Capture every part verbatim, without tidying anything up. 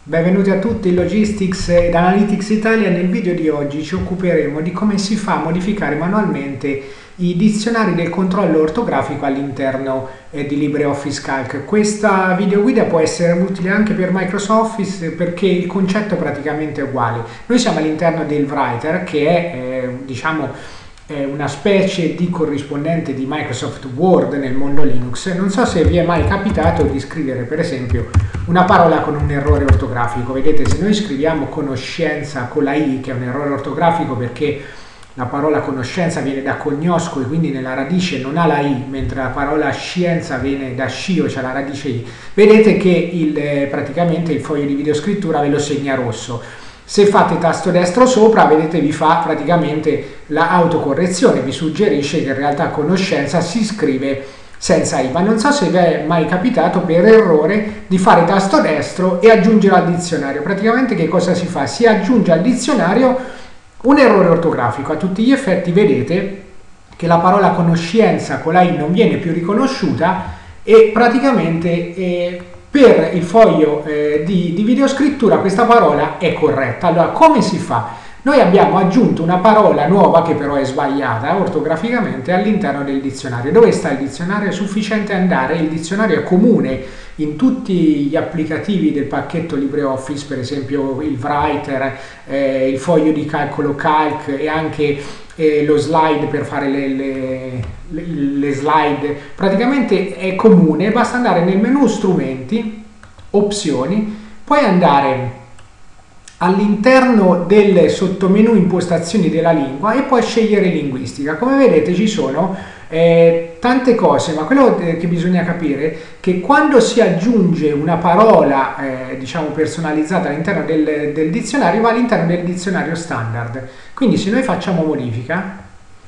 Benvenuti a tutti in Logistics ed Analytics Italia. Nel video di oggi ci occuperemo di come si fa a modificare manualmente i dizionari del controllo ortografico all'interno eh, di LibreOffice Calc. Questa videoguida può essere utile anche per Microsoft Office perché il concetto è praticamente uguale. Noi siamo all'interno del Writer, che è eh, diciamo è una specie di corrispondente di Microsoft Word nel mondo Linux. Non so se vi è mai capitato di scrivere per esempio una parola con un errore ortografico. Vedete, se noi scriviamo conoscenza con la I, che è un errore ortografico perché la parola conoscenza viene da cognosco e quindi nella radice non ha la I, mentre la parola scienza viene da scio, cioè la radice I, vedete che il, eh, praticamente il foglio di videoscrittura ve lo segna rosso. Se fate tasto destro sopra, vedete, vi fa praticamente l'autocorrezione, vi suggerisce che in realtà conoscenza si scrive senza I. Ma non so se vi è mai capitato per errore di fare tasto destro e aggiungere al dizionario. Praticamente che cosa si fa? Si aggiunge al dizionario un errore ortografico. A tutti gli effetti vedete che la parola conoscenza con la I non viene più riconosciuta e praticamente eh, per il foglio eh, di, di videoscrittura questa parola è corretta. Allora, come si fa? Noi abbiamo aggiunto una parola nuova che però è sbagliata ortograficamente all'interno del dizionario. Dove sta il dizionario? È sufficiente andare, il dizionario è comune in tutti gli applicativi del pacchetto LibreOffice, per esempio il Writer, eh, il foglio di calcolo Calc e anche eh, lo slide per fare le, le, le, le slide. Praticamente è comune, basta andare nel menu strumenti, opzioni, poi andare all'interno del sottomenu impostazioni della lingua e poi scegliere linguistica. Come vedete ci sono eh, tante cose, ma quello eh, che bisogna capire è che quando si aggiunge una parola eh, diciamo personalizzata all'interno del, del dizionario, va all'interno del dizionario standard. Quindi se noi facciamo modifica,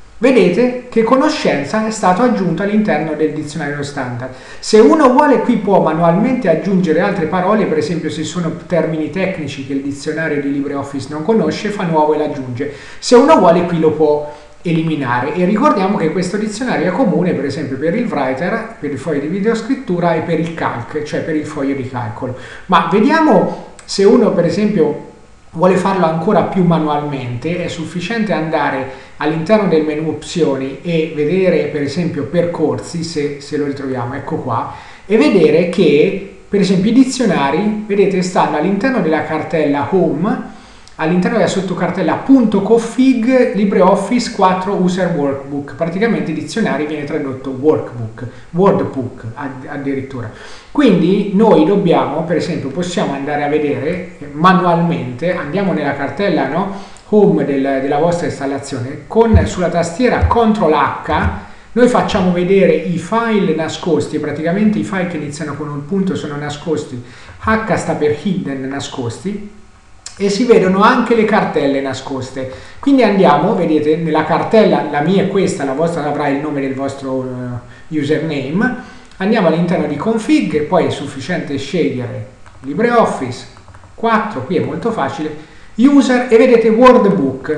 vedete che conoscenza è stato aggiunto all'interno del dizionario standard. Se uno vuole, qui può manualmente aggiungere altre parole, per esempio se sono termini tecnici che il dizionario di LibreOffice non conosce, fa nuovo e l'aggiunge. Se uno vuole, qui lo può eliminare. E ricordiamo che questo dizionario è comune per esempio per il Writer, per il foglio di videoscrittura e per il Calc, cioè per il foglio di calcolo. Ma vediamo se uno per esempio vuole farlo ancora più manualmente. È sufficiente andare all'interno del menu opzioni e vedere per esempio percorsi, se, se lo ritroviamo, ecco qua, e vedere che per esempio i dizionari, vedete, stanno all'interno della cartella Home, all'interno della sottocartella .config LibreOffice quattro User Workbook. Praticamente i dizionari viene tradotto workbook, wordbook addirittura. Quindi noi dobbiamo, per esempio, possiamo andare a vedere manualmente, andiamo nella cartella no, Home del, della vostra installazione, con sulla tastiera control H noi facciamo vedere i file nascosti, praticamente i file che iniziano con un punto sono nascosti, H sta per hidden, nascosti, e si vedono anche le cartelle nascoste. Quindi andiamo, vedete, nella cartella, la mia è questa, la vostra avrà il nome del vostro uh, username, andiamo all'interno di config, poi è sufficiente scegliere LibreOffice quattro, qui è molto facile, user, e vedete wordbook,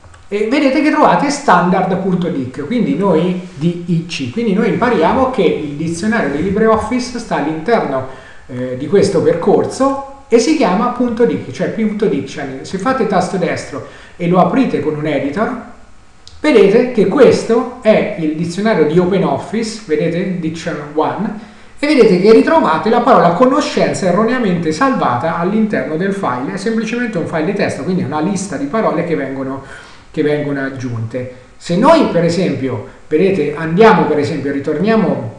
e vedete che trovate standard.dic, quindi noi D I C, quindi noi impariamo che il dizionario di LibreOffice sta all'interno eh, di questo percorso e si chiama .dic, cioè .dictionary. Se fate tasto destro e lo aprite con un editor, vedete che questo è il dizionario di OpenOffice, vedete, Dictionary uno, e vedete che ritrovate la parola conoscenza erroneamente salvata all'interno del file. È semplicemente un file di testo, quindi è una lista di parole che vengono, che vengono aggiunte. Se noi per esempio, vedete, andiamo per esempio, ritorniamo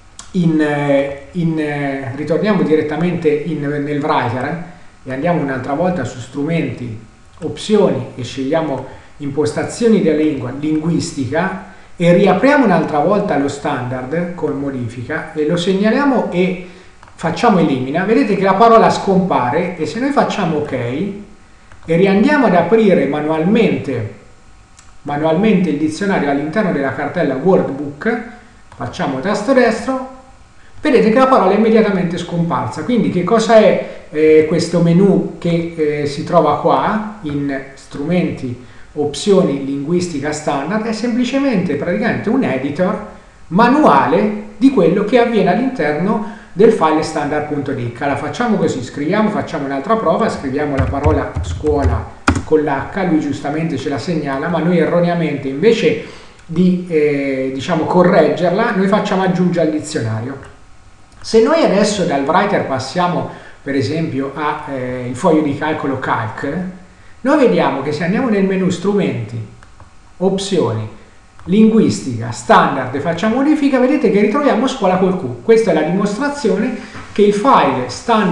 In, in, ritorniamo direttamente in, nel Writer e andiamo un'altra volta su strumenti, opzioni e scegliamo impostazioni della lingua, linguistica, e riapriamo un'altra volta lo standard con modifica e lo segnaliamo e facciamo elimina. Vedete che la parola scompare, e se noi facciamo ok e riandiamo ad aprire manualmente, manualmente il dizionario all'interno della cartella Wordbook, facciamo tasto destro, vedete che la parola è immediatamente scomparsa. Quindi che cosa è eh, questo menu che eh, si trova qua in strumenti, opzioni, linguistica standard? È semplicemente praticamente un editor manuale di quello che avviene all'interno del file standard.dic. La facciamo così, scriviamo, facciamo un'altra prova, scriviamo la parola scuola con l'H, lui giustamente ce la segnala, ma noi erroneamente invece di eh, diciamo correggerla, noi facciamo aggiungere al dizionario. Se noi adesso dal writer passiamo per esempio al eh, foglio di calcolo calc, noi vediamo che se andiamo nel menu strumenti, opzioni, linguistica, standard e facciamo modifica, vedete che ritroviamo scuola col Q. Questa è la dimostrazione che il file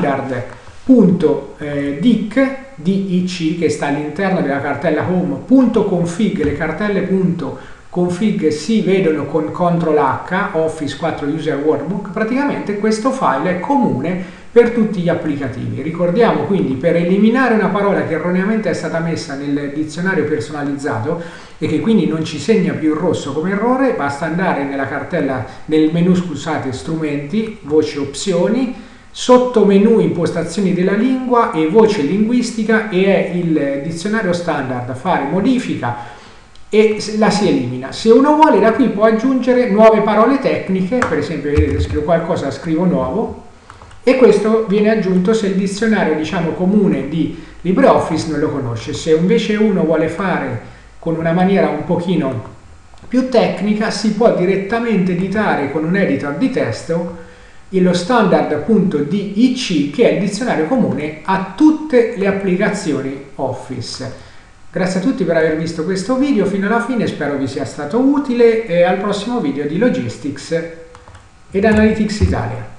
standard.dic dic, che sta all'interno della cartella home.config, le cartelle .config si vedono con control H, Office quattro User Workbook, praticamente questo file è comune per tutti gli applicativi. Ricordiamo quindi, per eliminare una parola che erroneamente è stata messa nel dizionario personalizzato e che quindi non ci segna più il rosso come errore, basta andare nella cartella, nel menu scusate, strumenti, voce opzioni, sotto menu impostazioni della lingua e voce linguistica, e è il dizionario standard, fare modifica e la si elimina. Se uno vuole, da qui può aggiungere nuove parole tecniche, per esempio vedete scrivo qualcosa, scrivo nuovo, e questo viene aggiunto se il dizionario diciamo comune di LibreOffice non lo conosce. Se invece uno vuole fare con una maniera un pochino più tecnica, si può direttamente editare con un editor di testo lo standard.dic, che è il dizionario comune a tutte le applicazioni Office. Grazie a tutti per aver visto questo video fino alla fine, spero vi sia stato utile, e al prossimo video di Logistics ed Analytics Italia.